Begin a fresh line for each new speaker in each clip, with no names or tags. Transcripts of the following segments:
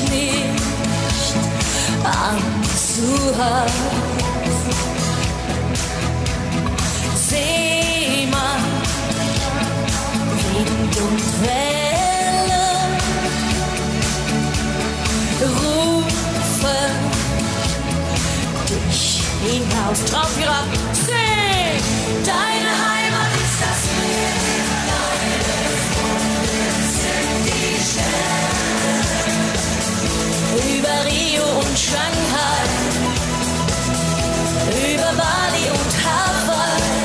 nicht anzuhalten. Seemann, Wind und Wellen rufen dich hinaus. Drauf, herab, sing! Deine Heimat ist das Meer, deine Freunde sind die Sterne. Über Rio und Shanghai, über Bali und Hawaii.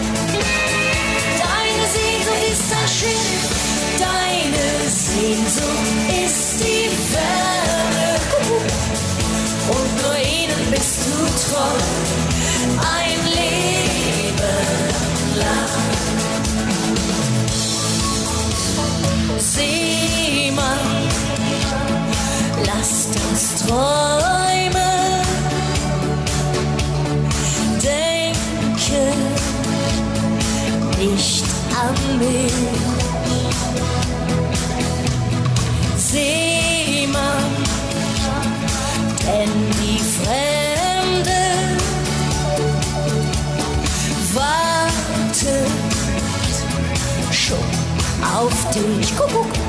Deine Sehnsucht ist ein Schiff, deine Sehnsucht ist die Wärme. Und nur ihnen bist du treu, ein Leben lang. Seemann, lasst uns träumen, denke nicht an mich. Seemann, denn die Fremde wartet schon auf dich. Kuckuck.